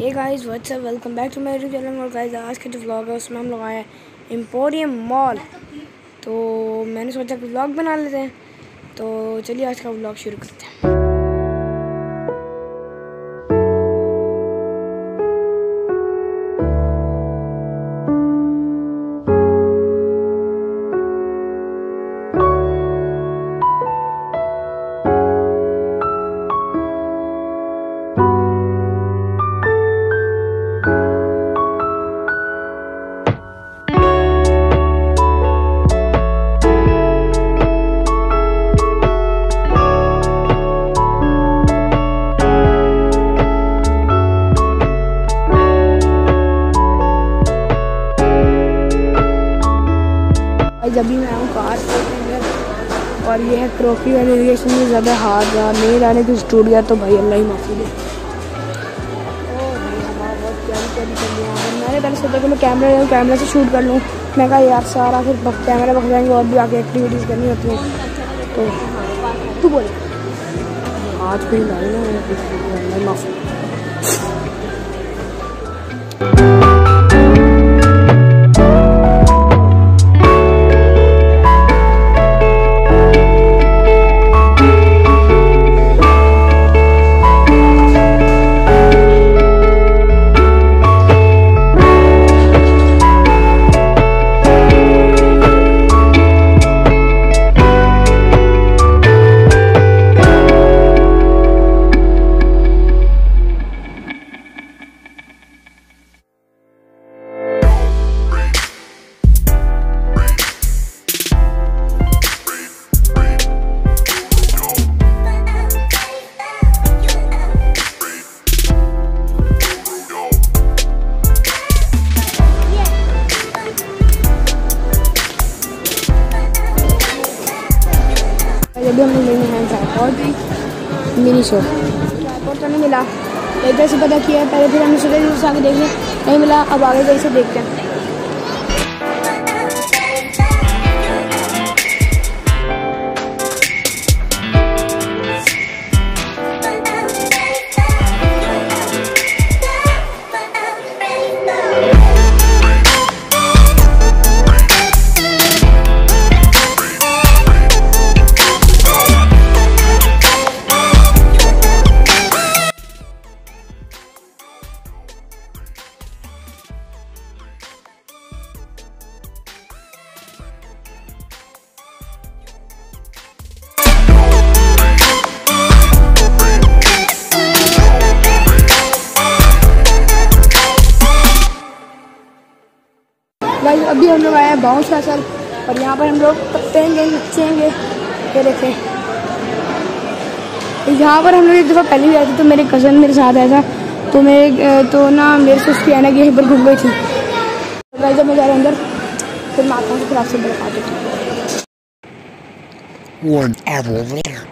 Hey guys what's up, welcome back to my YouTube channel. और guys आज का जो व्लॉग है उसमें हम लोग आए हैं एम्पोरियम मॉल। तो मैंने सोचा कि व्लॉग बना लेते हैं, तो चलिए आज का व्लॉग शुरू करते हैं। जब भी मैं आऊँ कार के अंदर, और ये है क्रॉकरी वाली एरिएशन में ज़्यादा हाथ नहीं लाने की स्टूडियो, तो भाई अल्लाह ही माफ़ी दे। ओ भाई हमारा बहुत प्यारी प्यारी चल रही है। मैंने पहले सोचा कि मैं कैमरा से शूट कर लूँ। मैं कहा यार सारा फिर कैमरा पक जाएंगे और भी आगे एक्टिविटीज़ करनी होती हैं। तो तू बोल आज भी लाए माफ़ी। अभी हम लेने हैं ट्राइपॉड मिनी शो। ट्राइपॉड तो नहीं मिला, इधर से पता किया पहले, फिर हमने सोचा आगे देख लिया, नहीं मिला। अब आगे कैसे देखते हैं। गाइस अभी हम लोग आए हैं बाउंस कैसल, और यहाँ पर हम लोग टप्पेंगे, नचेंगे। ये देखें, यहाँ पर हम लोग एक दफ़ा पहले भी आए थे, तो मेरे कज़न मेरे साथ आया था, तो मेरे से उसकी है ना कि पर घूम गई थी। गाइस जब मैं जा रहा हूँ अंदर, फिर मैं आता हूँ, फिर आपसे बता देती हूँ।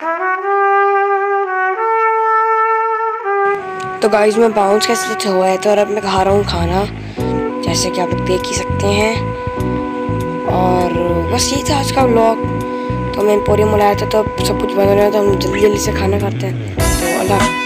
तो गाइस मैं बाउंस कैसल से हुआ है, तो और अब मैं खा रहा हूँ खाना, जैसे कि आप लोग देख ही सकते हैं। और बस यही था आज का व्लॉग। तो मैं एम्पोरियम मॉल आया था, तो सब कुछ बंद हो रहा था, हम जल्दी से खाना खाते हैं। तो अल्लाह।